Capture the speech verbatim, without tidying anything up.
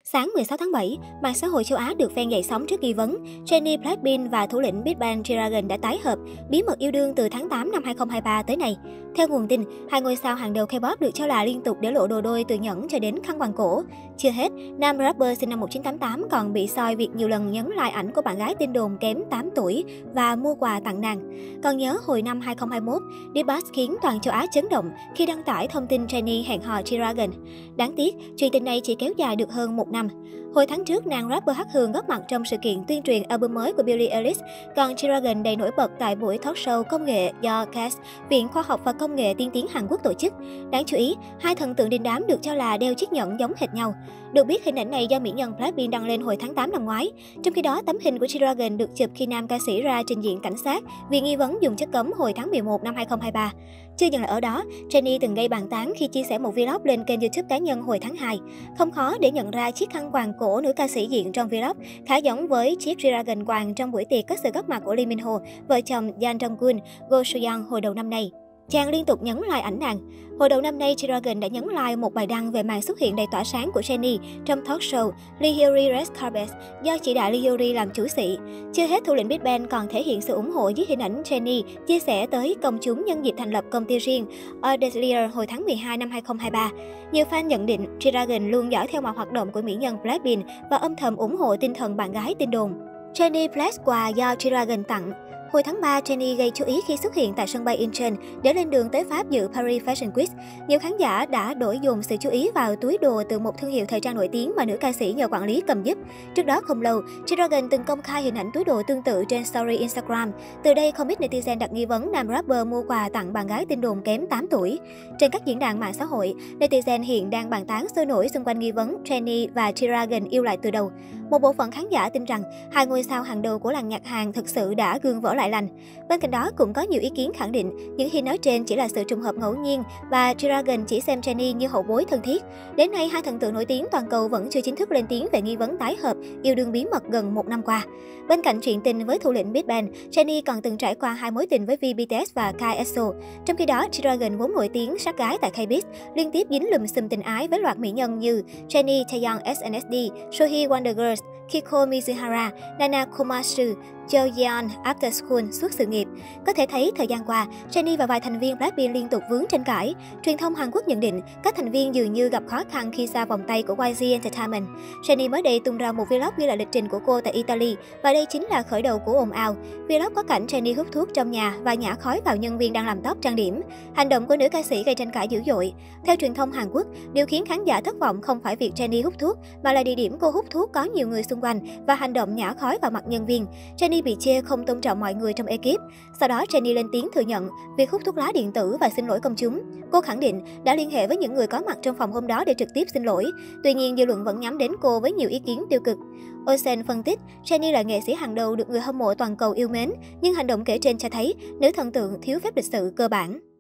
Sáng mười sáu tháng bảy, mạng xã hội châu Á được phen dậy sóng trước nghi vấn Jennie Blackpink và thủ lĩnh Big Bang G-Dragon đã tái hợp, bí mật yêu đương từ tháng tám năm hai không hai ba tới nay. Theo nguồn tin, hai ngôi sao hàng đầu K-pop được cho là liên tục để lộ đồ đôi từ nhẫn cho đến khăn quàng cổ. Chưa hết, nam rapper sinh năm một nghìn chín trăm tám mươi tám còn bị soi việc nhiều lần nhấn like ảnh của bạn gái tin đồn kém tám tuổi và mua quà tặng nàng. Còn nhớ hồi năm hai không hai mốt, Debut khiến toàn châu Á chấn động khi đăng tải thông tin Jennie hẹn hò G-Dragon. Đáng tiếc, chuyện tình này chỉ kéo dài được hơn một năm. Hồi tháng trước, nàng rapper Hắc Hương góp mặt trong sự kiện tuyên truyền album mới của Billie Eilish, còn G-Dragon đầy nổi bật tại buổi talk show công nghệ do C A S, Viện Khoa học và Công nghệ tiên tiến Hàn Quốc tổ chức. Đáng chú ý, hai thần tượng đình đám được cho là đeo chiếc nhẫn giống hệt nhau. Được biết, hình ảnh này do mỹ nhân Blackpink đăng lên hồi tháng tám năm ngoái. Trong khi đó, tấm hình của G-Dragon được chụp khi nam ca sĩ ra trình diện cảnh sát vì nghi vấn dùng chất cấm hồi tháng mười một năm hai không hai ba. Chưa dừng lại ở đó, Jennie từng gây bàn tán khi chia sẻ một vlog lên kênh YouTube cá nhân hồi tháng hai. Không khó để nhận ra chiếc khăn quàng cổ nữ ca sĩ diện trong vlog khá giống với chiếc G-Dragon quàng trong buổi tiệc có sự góp mặt của Lee Min Ho, vợ chồng Yang Dong-gun, Go Soo-young hồi đầu năm nay. Chàng liên tục nhấn like ảnh nàng. Hồi đầu năm nay, G-Dragon đã nhấn like một bài đăng về màn xuất hiện đầy tỏa sáng của Jennie trong talk show Lee Hyori Red Carpet do chị đại Lee Hyori làm chủ sĩ. Chưa hết, thủ lĩnh Big Bang còn thể hiện sự ủng hộ dưới hình ảnh Jennie chia sẻ tới công chúng nhân dịp thành lập công ty riêng Odelier hồi tháng mười hai năm hai không hai ba. Nhiều fan nhận định G-Dragon luôn dõi theo mọi hoạt động của mỹ nhân Blackpink và âm thầm ủng hộ tinh thần bạn gái tin đồn. Jennie flex quà do G-Dragon tặng. Hồi tháng ba, Jennie gây chú ý khi xuất hiện tại sân bay Incheon để lên đường tới Pháp dự Paris Fashion Week. Nhiều khán giả đã đổi dồn sự chú ý vào túi đồ từ một thương hiệu thời trang nổi tiếng mà nữ ca sĩ nhờ quản lý cầm giúp. Trước đó không lâu, G-Dragon từng công khai hình ảnh túi đồ tương tự trên story Instagram. Từ đây, không ít netizen đặt nghi vấn nam rapper mua quà tặng bạn gái tin đồn kém tám tuổi. Trên các diễn đàn mạng xã hội, netizen hiện đang bàn tán sôi nổi xung quanh nghi vấn Jennie và G-Dragon yêu lại từ đầu. Một bộ phận khán giả tin rằng hai ngôi sao hàng đầu của làng nhạc Hàn thực sự đã gương vỡ lại lành. Bên cạnh đó, cũng có nhiều ý kiến khẳng định những hy nói trên chỉ là sự trùng hợp ngẫu nhiên và G-Dragon chỉ xem Jennie như hậu bối thân thiết. Đến nay, hai thần tượng nổi tiếng toàn cầu vẫn chưa chính thức lên tiếng về nghi vấn tái hợp, yêu đương bí mật gần một năm qua. Bên cạnh chuyện tình với thủ lĩnh Big Bang, Jennie còn từng trải qua hai mối tình với V B T S và Kai ét o. Trong khi đó, G-Dragon vốn nổi tiếng sát gái tại K-pop, liên tiếp dính lùm xùm tình ái với loạt mỹ nhân như Jennie Taeyong ét en ét đê, Sohee Wonder Girls, Kiko Mizuhara, Nana Komatsu, Jo Yeon After School suốt sự nghiệp. Có thể thấy thời gian qua, Jennie và vài thành viên Blackpink liên tục vướng tranh cãi. Truyền thông Hàn Quốc nhận định các thành viên dường như gặp khó khăn khi xa vòng tay của Y G Entertainment. Jennie mới đây tung ra một vlog ghi lại lịch trình của cô tại Italy và đây chính là khởi đầu của ồn ào. Vlog có cảnh Jennie hút thuốc trong nhà và nhả khói vào nhân viên đang làm tóc trang điểm. Hành động của nữ ca sĩ gây tranh cãi dữ dội. Theo truyền thông Hàn Quốc, điều khiến khán giả thất vọng không phải việc Jennie hút thuốc mà là địa điểm cô hút thuốc có nhiều người xung quanh và hành động nhả khói vào mặt nhân viên. Jennie bị chê không tôn trọng mọi người trong ekip. Sau đó, Jennie lên tiếng thừa nhận việc hút thuốc lá điện tử và xin lỗi công chúng. Cô khẳng định đã liên hệ với những người có mặt trong phòng hôm đó để trực tiếp xin lỗi. Tuy nhiên, dư luận vẫn nhắm đến cô với nhiều ý kiến tiêu cực. Osen phân tích, Jennie là nghệ sĩ hàng đầu được người hâm mộ toàn cầu yêu mến, nhưng hành động kể trên cho thấy nữ thần tượng thiếu phép lịch sự cơ bản.